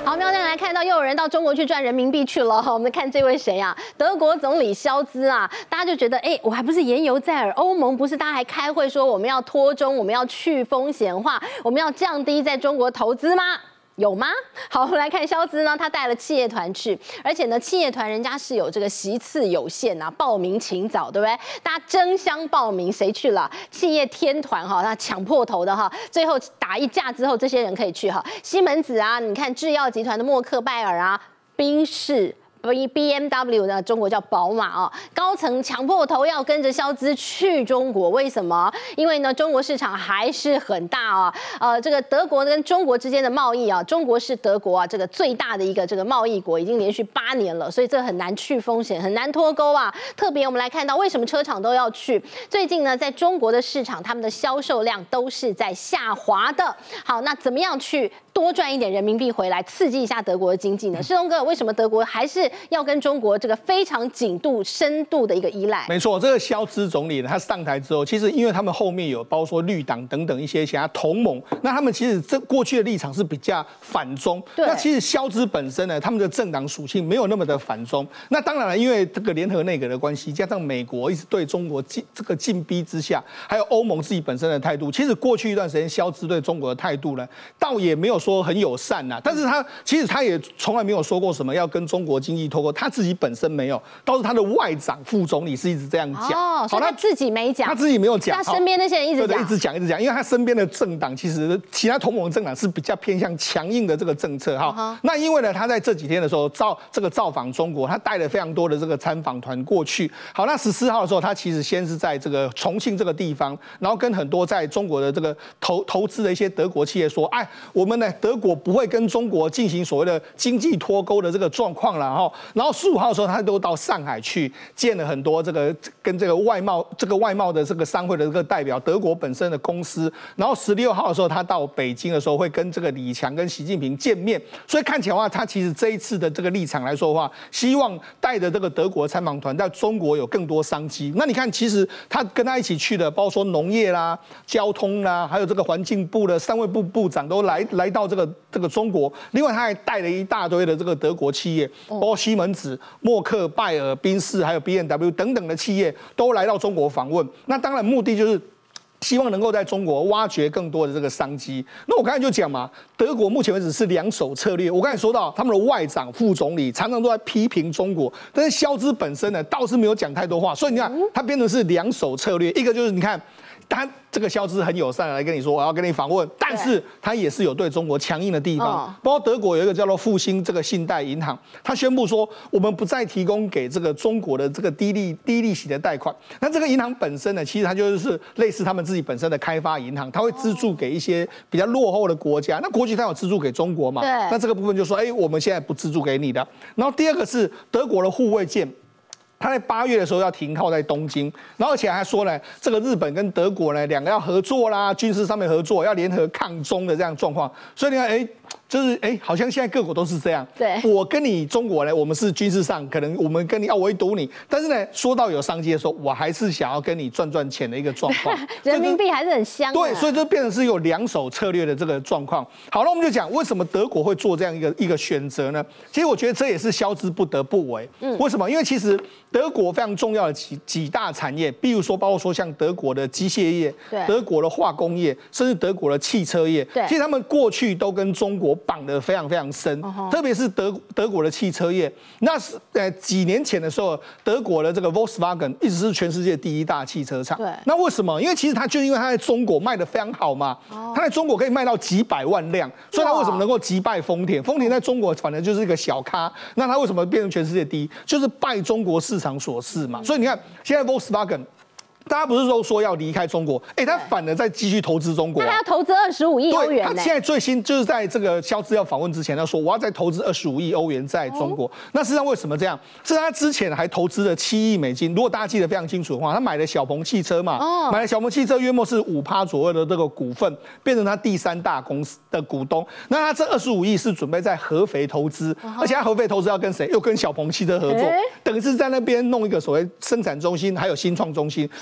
好，喵再来看到又有人到中国去赚人民币去了哈。我们看这位谁啊？德国总理肖兹啊，大家就觉得，我还不是言犹在耳。欧盟不是大家还开会说我们要脱中，我们要去风险化，我们要降低在中国投资吗？有吗？好，我们来看肖兹呢，他带了企业团去，而且呢，企业团人家是有这个席次有限啊，报名请早，对不对？大家争相报名，谁去了？企业天团哈，那抢破头的哈，最后打一架之后，这些人可以去哈。西门子啊，你看制药集团的默克拜尔啊，宾士。BMW 呢，中国叫宝马哦，高层抢破头要跟着肖兹去中国，为什么？因为呢，中国市场还是很大哦。这个德国跟中国之间的贸易啊，中国是德国啊这个最大的一个这个贸易国，已经连续8年了，所以这很难去风险，很难脱钩啊。特别我们来看到，为什么车厂都要去？最近呢，在中国的市场，他们的销售量都是在下滑的。好，那怎么样去多赚一点人民币回来，刺激一下德国的经济呢？世东哥，为什么德国还是要跟中国这个非常紧度、深度的一个依赖？ 没错，这个肖兹总理呢，他上台之后，其实因为他们后面有包括说绿党等等一些其他同盟，那他们其实这过去的立场是比较反中。那其实肖兹本身呢，他们的政党属性没有那么的反中。那当然了，因为这个联合内阁的关系，加上美国一直对中国这个禁逼之下，还有欧盟自己本身的态度，其实过去一段时间肖兹对中国的态度呢，倒也没有说很友善呐。但是他其实他也从来没有说过什么要跟中国经济脱钩。他自己本身没有，倒是他的外长、副总理是一直这样讲。 哦，所以他自己没讲， 他自己没有讲， 他身边那些人一直讲， 对，一直讲，因为他身边的政党其实其他同盟政党是比较偏向强硬的这个政策哈。那因为呢，他在这几天的时候造访中国，他带了非常多的这个参访团过去。好，那14号的时候，他其实先是在这个重庆这个地方，然后跟很多在中国的这个投资的一些德国企业说，我们呢德国不会跟中国进行所谓的经济脱钩的这个状况了哈。然后15号的时候，他都到上海去见了很多这个跟这个外贸的这个商会的这个代表，德国本身的公司。然后16号的时候，他到北京的时候会跟这个李强跟习近平见面。所以看起来的话，他其实这一次的这个立场来说的话，希望带着这个德国参访团在中国有更多商机。那你看，其实他跟他一起去的，包括说农业啦、交通啦，还有这个环境部的3位部长都来到这个中国。另外，他还带了一大堆的这个德国企业，包括西门子、默克拜尔、宾士还有 BMW 等等的企业都来到中国访问。那当然目的就是希望能够在中国挖掘更多的这个商机。那我刚才就讲嘛，德国目前为止是2手策略。我刚才说到他们的外长、副总理常常都在批评中国，但是肖兹本身呢倒是没有讲太多话。所以你看，他变成是2手策略，一个就是你看。他这个肖兹很友善的来跟你说，我要跟你访问，但是他也是有对中国强硬的地方。包括德国有一个叫做复兴这个信贷银行，他宣布说，我们不再提供给这个中国的这个低利息的贷款。那这个银行本身呢，其实它就是类似他们自己本身的开发银行，它会资助给一些比较落后的国家。那过去它有资助给中国嘛？那这个部分就说，我们现在不资助给你的。然后第二个是德国的护卫舰。他在8月的时候要停靠在东京，然后而且还说呢，这个日本跟德国呢2个要合作啦，军事上面合作，要联合抗中的这样状况。所以你看，就是好像现在各国都是这样。 对， 我跟你中国呢，我们是军事上可能我们跟你要围堵你，但是呢，说到有商机的时候，我还是想要跟你赚钱的一个状况。 人民币还是很香。 对，所以就变成是有2手策略的这个状况。好，那我们就讲为什么德国会做这样一个选择呢？其实我觉得这也是肖兹不得不为。为什么？因为其实德国非常重要的几大产业，比如说包括说像德国的机械业、德国的化工业，甚至德国的汽车业，其实他们过去都跟中国绑得非常非常深，特别是德国的汽车业。那是几年前的时候，德国的这个 Volkswagen 一直是全世界第1大汽车厂。那为什么？因为其实它就因为它在中国卖得非常好嘛，它在中国可以卖到几百万辆，所以它为什么能够击败丰田？丰田在中国反正就是一个小咖，那它为什么变成全世界第1？就是拜中国市场所赐嘛。所以你看，现在 Volkswagen。大家不是说要离开中国，他反而在继续投资中国， 他还要投资25亿欧元。 他现在最新就是在这个肖兹要访问之前，他说我要再投资25亿欧元在中国。那事实上为什么这样？是他之前还投资了7亿美金。如果大家记得非常清楚的话，他买了小鹏汽车嘛，买了小鹏汽车约莫是5%左右的这个股份，变成他第3大公司的股东。那他这25亿是准备在合肥投资，而且他合肥投资要跟谁？又跟小鹏汽车合作，等于是在那边弄一个所谓生产中心，还有新创中心。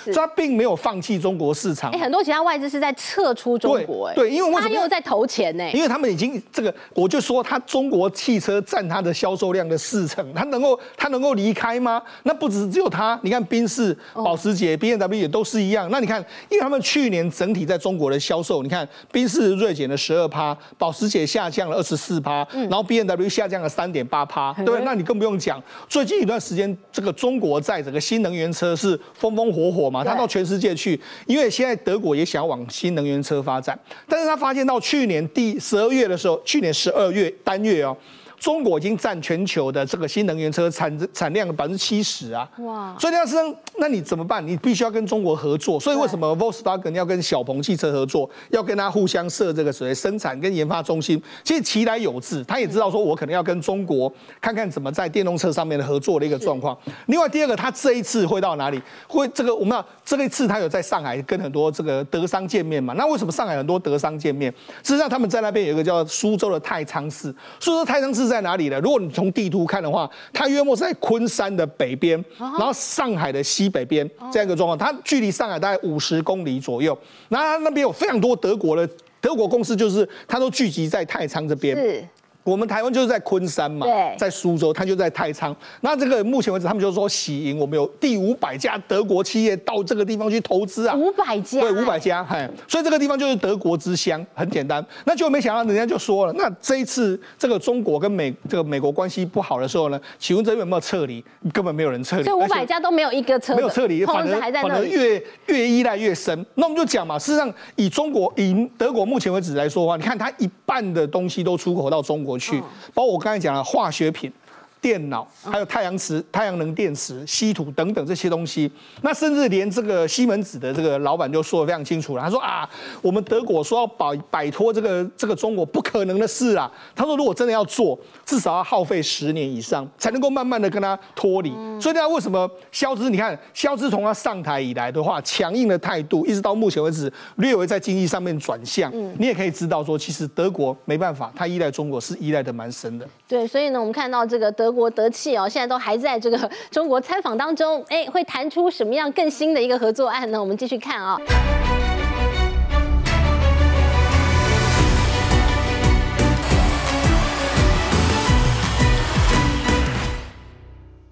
所以它并没有放弃中国市场。 很多其他外资是在撤出中国， 对，因为为什么他又在投钱呢？ 因为他们已经这个，我就说他中国汽车占它的销售量的40%，他能够离开吗？那不只有他，你看宾士、保时捷、BMW 也都是一样。那你看，因为他们去年整体在中国的销售，你看宾士锐减了12%，保时捷下降了24%，然后 BMW 下降了3.8%，对，那你更不用讲。最近一段时间，这个中国在整个新能源车是风风火火嘛，他到全世界去，因为现在德国也想要往新能源车发展，但是他发现到去年12月的时候，去年12月单月哦。中国已经占全球的这个新能源车产量的70%啊！哇！所以那你怎么办？你必须要跟中国合作。所以为什么 Volkswagen 要跟小鹏汽车合作，要跟他互相设这个所谓生产跟研发中心？其实其来有自，他也知道说我可能要跟中国看看怎么在电动车上面的合作的一个状况。另外第二个，他这一次会到哪里？会这个我们这一次他有在上海跟很多这个德商见面嘛？那为什么上海很多德商见面？事实上他们在那边有一个叫苏州的太仓市，苏州太仓市在哪里呢？如果你从地图看的话，它约莫是在昆山的北边，然后上海的西北边这样一个状况。它距离上海大概50公里左右。然后它那边有非常多德国公司，就是它都聚集在太仓这边。是。我们台湾就是在昆山嘛，在苏州，它就在太仓。那这个目前为止，他们就说喜迎我们有第500家德国企业到这个地方去投资啊 ，500家， 对，500家，所以这个地方就是德国之乡，很简单。那就没想到人家就说了，那这一次这个中国跟美国关系不好的时候呢，请问这边有没有撤离？根本没有人撤离， 所以500家都没有一个撤， 没有撤离，反而越依赖越深。那我们就讲嘛，事实上以德国目前为止来说的话，你看它1半的东西都出口到中国去，包括我刚才讲的化学品、电脑，还有太阳能电池、稀土等等这些东西。那甚至连这个西门子的这个老板就说得非常清楚了，他说啊，我们德国说要摆脱这个中国不可能的事啊。他说如果真的要做，至少要耗费10年以上，才能够慢慢的跟他脱离。所以大家为什么肖兹？你看肖兹从他上台以来的话，强硬的态度，一直到目前为止略微在经济上面转向。你也可以知道说，其实德国没办法，他依赖中国是依赖的蛮深的。 对，所以呢，我们看到这个德国德气哦，现在都还在这个中国参访当中，会谈出什么样更新的一个合作案呢？我们继续看啊。